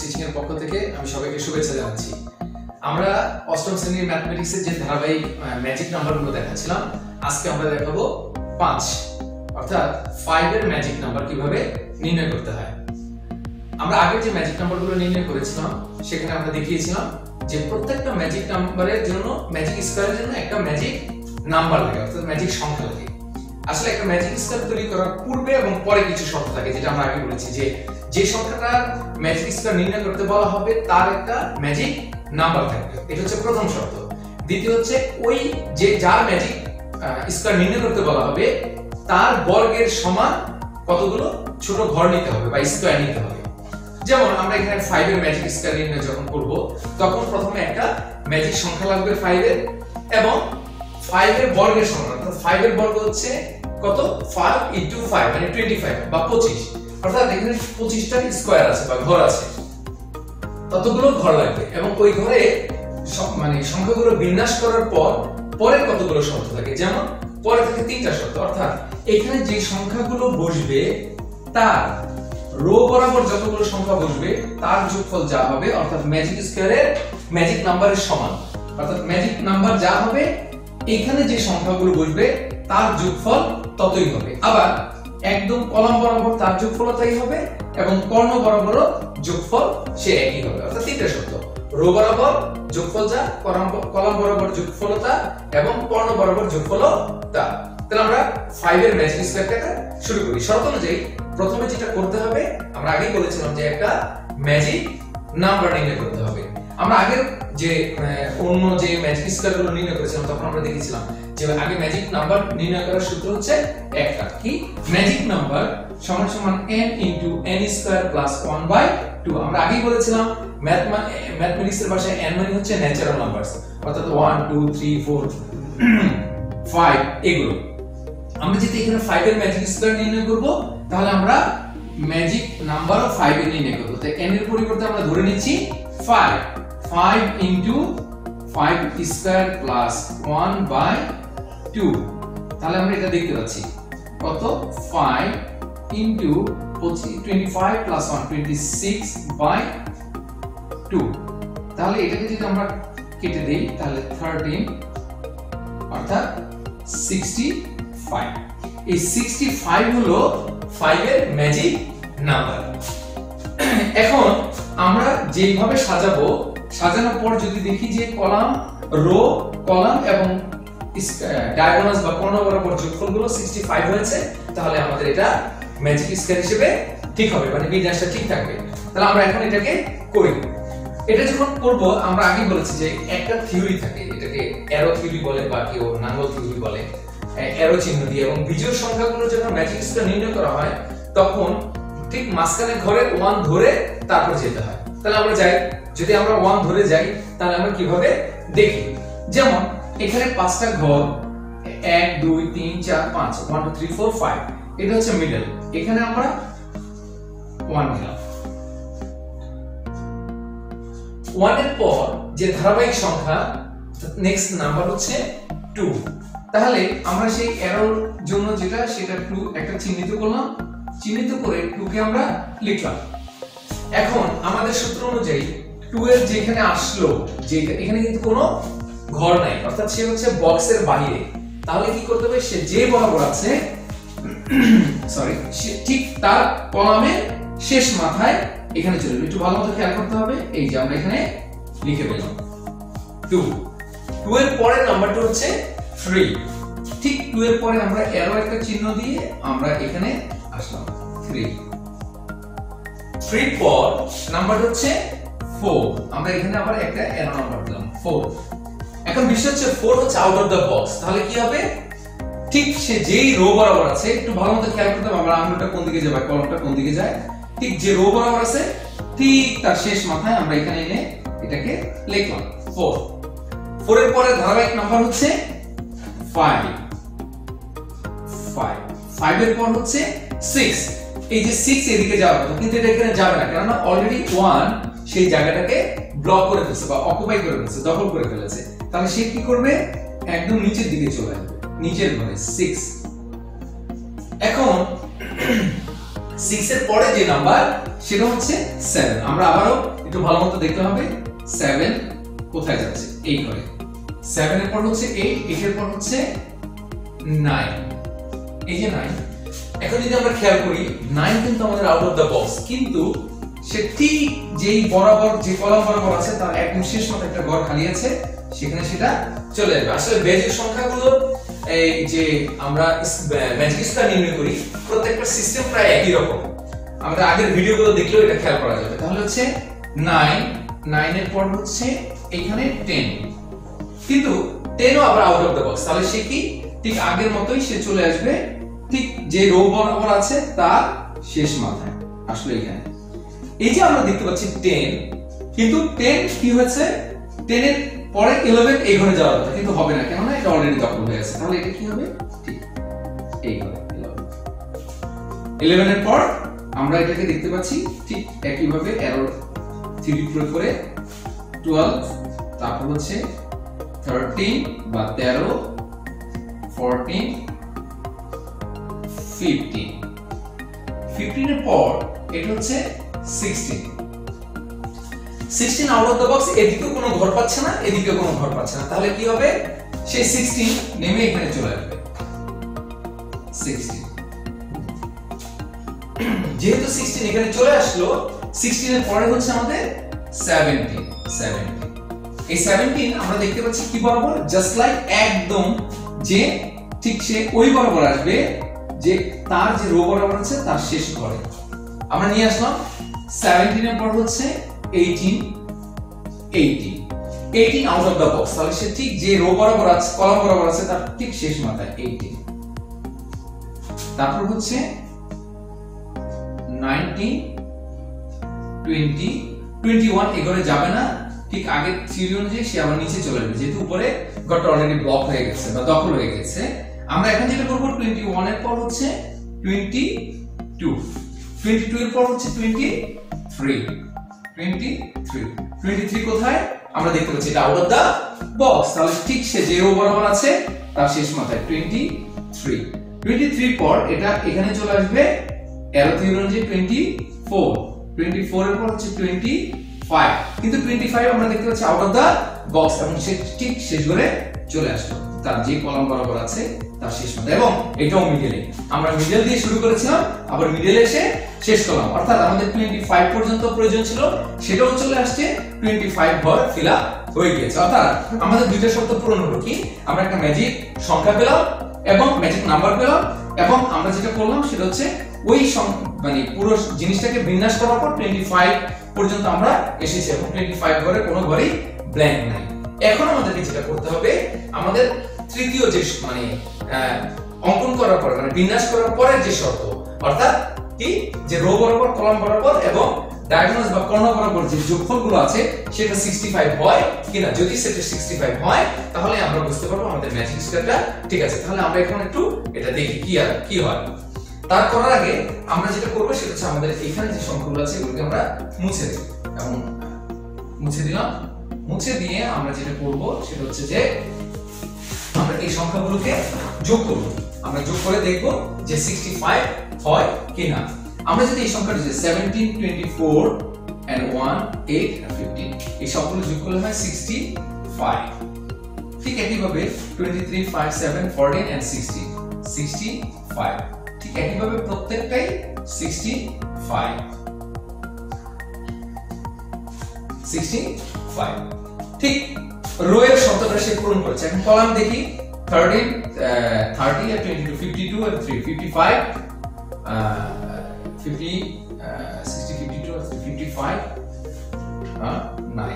Teaching এর পক্ষ থেকে আমি সবাইকে শুভেচ্ছা জানাচ্ছি। আমরা অষ্টম শ্রেণীর ম্যাথমেটিক্সের যে ধারাবাহিক ম্যাজিক নাম্বারগুলো দেখাচ্ছিলাম, আজকে আমরা দেখাবো 5 অর্থাৎ 5 এর ম্যাজিক নাম্বার কিভাবে নির্ণয় করতে হয়। আমরা আগে যে ম্যাজিক নাম্বারগুলো নির্ণয় করেছিলাম সেখানে আমরা দেখিয়েছিলাম যে প্রত্যেকটা ম্যাজিক নাম্বারের জন্য, ম্যাজিক স্কয়ারের জন্য একটা ম্যাজিক নাম্বার লাগে, অর্থাৎ ম্যাজিক সংখ্যা লাগে। আসলে একটা ম্যাজিক স্কয়ার তৈরি করার পূর্বে এবং পরে কিছু শর্ত থাকে, যেটা আমরা আগে বলেছি যে সংখ্যাটার ম্যাজিক স্কয়ার নির্ণয় করতে বলা হবে তার একটা ম্যাজিক নাম্বার থাকবে, এটা হচ্ছে প্রথম শর্ত। দ্বিতীয় হচ্ছে ওই যে যার ম্যাজিক স্কয়ার নির্ণয় করতে বলা হবে তার বর্গের সমান কতগুলো ছোট ঘর নিতে হবে বা স্কয়ার নিতে হবে। যেমন আমরা এখানে 5 এর ম্যাজিক স্কয়ার নির্ণয় যখন করব তখন প্রথমে একটা ম্যাজিক সংখ্যা লাগবে 5 এর, এবং 5 এর বর্গের সমান, অর্থাৎ 5 এর বর্গ হচ্ছে কত, 5 * 5 মানে 25 বা 25, অর্থাৎ এখানে 25টা স্কয়ার আছে বা ঘর আছে, ততগুলো ঘর লাগবে। এবং ওই ঘরে মানে সংখ্যাগুলো বিন্যাস করার পর পরের কতগুলো শর্ত থাকে, যেমন পরে থাকে 3টা শর্ত, অর্থাৎ এখানে যে সংখ্যাগুলো বসবে তার রো বরাবর যতগুলো সংখ্যা বসবে তার যোগফল যা হবে, অর্থাৎ ম্যাজিক স্কয়ারের ম্যাজিক নাম্বারের সমান, অর্থাৎ ম্যাজিক নাম্বার যা হবে এখানে যে সংখ্যাগুলো বসবে তার যোগফল ততই হবে। আবার একদম কলাম বরাবর তার যোগফলও তাই হবে এবং কর্ণ বরাবরও যোগফল সে একই হবে, অর্থাৎ 3টা শর্ত, রো বরাবর যোগফল যা, কলাম বরাবর যোগফল তা এবং কর্ণ বরাবর যোগফল তা। তাহলে আমরা 5 এর ম্যাজিক স্কয়ারটা শুরু করি। শর্ত অনুযায়ী প্রথমে যেটা করতে হবে, আমরা আগেই বলেছিলাম যে একটা ম্যাজিক নাম্বার নির্ণয় করতে হবে। আমরা আগের যে অন্য যে ম্যাজিক স্কয়ারগুলো নির্ণয় করেছিলাম তখন আমরা দেখেছিলাম যে আগে ম্যাজিক নাম্বার নির্ণয় করার সূত্র হচ্ছে একটা কি, ম্যাজিক নাম্বার সমান সমান n * n² + 1/2। আমরা আগেই বলেছিলাম ম্যাথমেটিক্সের ভাষায় n মানে হচ্ছে ন্যাচারাল নাম্বারস, অর্থাৎ 1 2 3 4 5 এগুলো। আমরা যদি এখানে 5 এর ম্যাজিক স্কয়ার নির্ণয় করব তাহলে আমরা ম্যাজিক নাম্বারও 5 এর নির্ণয় করব। তাই n এর পরিবর্তে আমরা ধরে নিচ্ছি 5 * 5² + 1/2। তাহলে আমরা এটা দেখতে পাচ্ছি কত, 5 * 25 + 1 26/2। তাহলে এটাকে যদি আমরা কেটে দেই তাহলে 13 অর্থাৎ 65। এই 65 হলো 5 এর ম্যাজিক নাম্বার। এখন আমরা যেভাবে সাজাবো, সাজানোর পর যদি দেখি যে কলাম, রো, কলাম এবং ডায়াগোনালস বা কর্ণ বরাবর যোগফলগুলো 65 হয়েছে, তাহলে আমাদের এটা ম্যাজিক স্কয়ার হিসেবে ঠিক হবে, মানে বিন্যাসটা ঠিক থাকবে। তাহলে আমরা এখন এটাকে করি। এটা যখন করব আমরা আগে বলেছি যে একটা থিওরি থাকে, এটাকে অ্যারো থিওরি বলে বা কেউ নাঙ্গল থিওরি বলে, অ্যারো চিহ্ন দিয়ে। এবং বিজোড় সংখ্যাগুলো যখন ম্যাজিক স্কয়ার নির্ণয় করা হয় তখন ঠিক মাঝখানে ঘরে 1 ধরে তারপর যেতে হয়। তাহলে আমরা যাই, যদি আমরা 1 ধরে যাই তাহলে আমরা কিভাবে দেখি, যেমন এখানে 5টা ঘর, 1 2 3 4 5, 1 2 3 4 5, এটা হচ্ছে মিডল। এখানে আমরা 1 দিলাম। 1 এর পর যে ধারাবাহিক সংখ্যা নেক্সট নাম্বার হচ্ছে 2। তাহলে আমরা সেই অ্যারোর জন্য যেটা সেটা 2 একটা চিহ্নিত করলাম, চিহ্নিত করে 2 কে আমরা লিখলাম। এখন আমাদের সূত্র অনুযায়ী 2 এর যেখানে আসলো, যে এখানে কিন্তু কোনো ঘর নাই, অর্থাৎ সে হচ্ছে বক্সের বাইরে। তাহলে কি করতে হবে, সে যে বরাবর আছে ঠিক তার কলামের শেষ মাথায় এখানে চলে যাবে। একটু ভালো মতো খেয়াল করতে হবে, এই যে আমরা এখানে লিখে পেলাম 2 এর পরের নাম্বারটা হচ্ছে 3। ঠিক 2 এর পরে আমরা অ্যারো একটা চিহ্ন দিয়ে আমরা এখানে আসলাম 3 পর নাম্বার হচ্ছে 4, আমরা এখানে আবার একটা অ্যারো নাম্বার দিলাম 4। এখন বিষয় হচ্ছে 4 হচ্ছে আউট অফ দা বক্স। তাহলে কি হবে, ঠিক সে যেই রো বরাবর আছে, একটু ভালো মতো খেয়াল করতে হবে আমরা আঙুলটা কোন দিকে যায় বা কলমটা কোন দিকে যায়, ঠিক যে রো বরাবর আছে ঠিক তার শেষ মাথায় আমরা এখানে এনে এটাকে লিখলাম 4 এর পরে ধারাবাহিক নাম্বার হচ্ছে 5 এর পর হচ্ছে 6। এই যে 6 এদিকে যাওয়ার কথা, কিন্তু এটা এখানে যাবে না, কারণ অলরেডি 1 সেই জায়গাটাকে ব্লক করে ফেলেছে বা অকুপাই করে ফেলেছে, দখল করে ফেলেছে। তাহলে সে কি করবে, একদম নিচের দিকে চলে আসবে, নিচের ঘরে 6। এখন 6 এর পরে যে নাম্বার সেটা হচ্ছে 7। আমরা আবারও একটু ভালো মতো দেখতে হবে 7 কোথায় যাচ্ছে, এই ঘরে। 7 এর পর হচ্ছে 8, 8 এর পর হচ্ছে 9, এই যে 9। এখন যদি আমরা খেয়াল করি 9 কিন্তু আমাদের আউট অফ দ্য বক্স, কিন্তু সে ঠিক যেই বরাবর যে কলাম বরাবর আছে তার একদম শেষ মতো একটা ঘর খালি আছে, সেখানে সেটা চলে যাবে। আসলে বেজের সংখ্যাগুলো এই যে আমরা ম্যাজিক স্কয়ার নির্ণয় করি, প্রত্যেকটা সিস্টেম প্রায় একই রকম। আমাদের আগের ভিডিওগুলো দেখলেও এটা খেয়াল করা যাবে। তাহলে হচ্ছে 9, 9 এর পর হচ্ছে এখানে 10, কিন্তু 10 ও আবার আউট অফ দ্য বক্স। তাহলে সে কি ঠিক আগের মতোই সে চলে আসবে ঠিক যে রো বরাবর আছে তার শেষ মাথায়, আসলে এখানে। এই যে আমরা দেখতে পাচ্ছি 10, কিন্তু 10 কি হয়েছে, 10 এর পরে 11 এই ঘরে যাওয়ার কথা, কিন্তু হবে না, কেননা এটা অলরেডি দখল হয়ে আছে। তাহলে এটা কি হবে, ঠিক এই ঘরে 11 এর পর আমরা এটাকে দেখতে পাচ্ছি ঠিক একই ভাবে অ্যারো 3 প্রয়োগ করে 12, তারপর হচ্ছে 13 বা 13, 14, 15, 15 এর পর এটা হচ্ছে 16 আউট অফ দ্য বক্স। এদিকেও কোনো ঘর পাচ্ছে না, এদিকেও কোনো ঘর পাচ্ছে না। তাহলে কি হবে, সেই 16 নেমে এখানে চলে আসবে 16। যেহেতু 16 এখানে চলে আসলো, 16 এর পরে হচ্ছে আমাদের 17। এই 17 আমরা দেখতে পাচ্ছি কি বরাবর, জাস্ট লাইক একদম যে ঠিক সে ওই বরাবর আসবে যে তার যে রো বরাবর আছে তার শেষ ঘরে। আমরা নিয়ে আসলাম 17 এর পর হচ্ছে 18 আউট অফ দ্য বক্স। তাহলে সে ঠিক যে রো বরাবর আছে, কলাম বরাবর আছে তার ঠিক শেষ মাথায় 18। তারপর হচ্ছে 19, 20, 21 এগরে যাবে না, ঠিক আগের থিওরি অনুযায়ী সে আবার নিচে চলে যাবে, যেহেতু উপরে ঘরটা অলরেডি ব্লক হয়ে গেছে বা দখল হয়ে গেছে। আমরা এখন যেটা করব 21 এর পর হচ্ছে 22, 22 এর পর হচ্ছে 23 কোথায়, আমরা দেখতে পাচ্ছি এটা আউট অফ দা বক্স। তাহলে ঠিক সে যে রো বরাবর আছে তার শেষ মাথায় 23 পর এটা এখানে চলে আসবে অ্যারো থিওরি অনুযায়ী 24 এর পর হচ্ছে 25, কিন্তু 25 আমরা দেখতে পাচ্ছি আউট অফ দা বক্স, এবং সে ঠিক শেষ ঘরে চলে আসলো তার যে কলাম বরাবর আছে তার শেষ মাথায়। এবং এটাও মিডলে, আমরা মিডল দিয়ে শুরু করেছিলাম, আবার মিডলে এসে শেষ করলাম, অর্থাৎ আমাদের 25 পর্যন্ত প্রয়োজন ছিল, সেটাও চলে আসছে, 25 ঘর ফিল আপ হয়ে গিয়েছে। অর্থাৎ আমাদের দুইটা শর্ত পূরণ হলো, কি আমরা একটা ম্যাজিক সংখ্যা পেলাম এবং ম্যাজিক নাম্বার পেলাম, এবং আমরা যেটা করলাম সেটা হচ্ছে ওই মানে পুরো জিনিসটাকে বিন্যাস করার পর 25 পর্যন্ত আমরা এসেছি, এবং 25 ঘরে কোনো ঘরেই ব্ল্যাঙ্ক নাই। এখন আমাদেরকে যেটা করতে হবে, আমাদের তৃতীয় যে মানে অঙ্কন করার পর মানে বিন্যাস করার পরের যে শর্ত, অর্থাৎ কি যে রো বরাবর, কলাম বরাবর এবং ডায়াগোনাল বা কর্ণ বরাবর যে যোগফলগুলো আছে সেটা 65 হয় কিনা। যদি সেটা 65 হয় তাহলে আমরা বুঝতে পারবো আমাদের ম্যাজিক স্কয়ারটা ঠিক আছে। তাহলে আমরা এখন একটু এটা দেখি কি হয়। তার করার আগে আমরা যেটা করব সেটা হচ্ছে আমাদের এখানে যে সংখ্যাগুলো আছে এগুলোকে আমরা মুছে দেব, এবং মুছে দিলাম। মুছে দিয়ে আমরা যেটা করব সেটা হচ্ছে যে আমরা এই সংখ্যাগুলোকে যোগ করব। আমরা যোগ করে দেখব যে 65 হয় কিনা। আমরা যদি এই সংখ্যাটা যে 17, 24 and 1, 8 and 15 এই সবগুলো যোগ করলে হয় 65। ঠিক একইভাবে 23, 5, 7, 14 and 16, 65। ঠিক একইভাবে প্রত্যেকটাই 65। ঠিক রো এর শর্তটা সে পূরণ করেছে। এখন কলাম দেখি 30 and 22, 52 and 3, 55, 50, 60, 52 and 55, 9।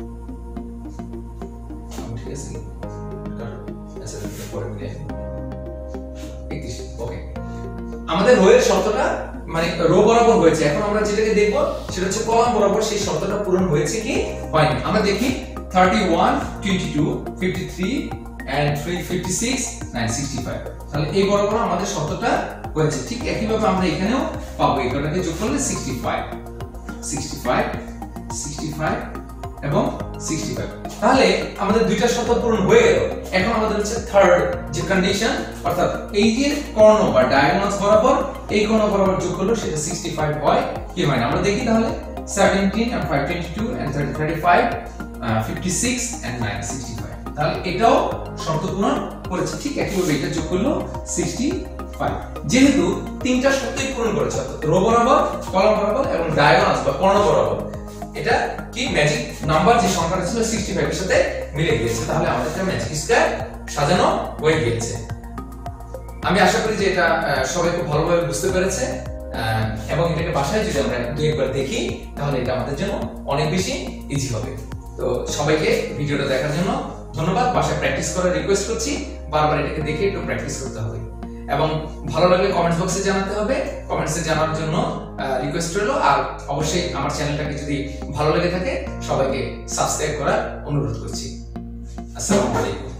ঠিক আছে, আচ্ছা পরে মিলে 31। ওকে, আমাদের রো এর শর্তটা মানে রো বরাবর হয়েছে। এখন আমরা যেটাকে দেখব সেটা হচ্ছে কলাম বরাবর সেই শর্তটা পূরণ হয়েছে কি হয়নি। আমরা দেখি 31, 22, 53 and 3, 56, 9, 65। তাহলে এই বরাবর আমাদের শর্তটা হয়েছে। ঠিক একইভাবে আমরা এখানেও পাবো, এটাকে যোগ করলে 65 এবং 65। তাহলে আমাদের দুইটা শর্ত পূরণ হয়ে গেল। এখন আমাদের হচ্ছে থার্ড যে কন্ডিশন, অর্থাৎ এই যে কর্ণ বা ডায়াগোনালস বরাবর এই কর্ণ বরাবর যোগ করলে সেটা 65 হয় কি হয় না আমরা দেখি। তাহলে 17 and 5 22 and 35 56 and 9 65। তাহলে এটাও শর্ত পূরণ করেছে। ঠিক একইভাবে এটা যোগ করলো 65। যেহেতু তিনটা শর্তই পূরণ করেছে, অর্থাৎ রো বরাবর, কলাম বরাবর এবং ডায়াগোনালস বা কর্ণ বরাবর, এটা কি ম্যাজিক নাম্বার যে সংখ্যাটা ছিল 65 এর সাথে মিলে গিয়েছে। তাহলে আমাদের একটা ম্যাজিক স্কয়ার সাজানো হয়ে গিয়েছে। আমি আশা করি যে এটা সবাই খুব ভালোভাবে বুঝতে পেরেছে, এবং এটাকে বাসায় যদি আমরা দুই একবার দেখি তাহলে এটা আমাদের জন্য অনেক বেশি ইজি হবে। তো সবাইকে ভিডিওটা দেখার জন্য ধন্যবাদ। বাসায় প্র্যাকটিস করার রিকোয়েস্ট করছি, বারবার এটাকে দেখে একটু প্র্যাকটিস করতে হবে এবং ভালো লাগলে কমেন্ট বক্সে জানাতে হবে। কমেন্টসে জানার জন্য রিকোয়েস্ট রইল। আর অবশ্যই আমার চ্যানেলটাকে যদি ভালো লেগে থাকে সবাইকে সাবস্ক্রাইব করার অনুরোধ করছি। আসসালামু আলাইকুম।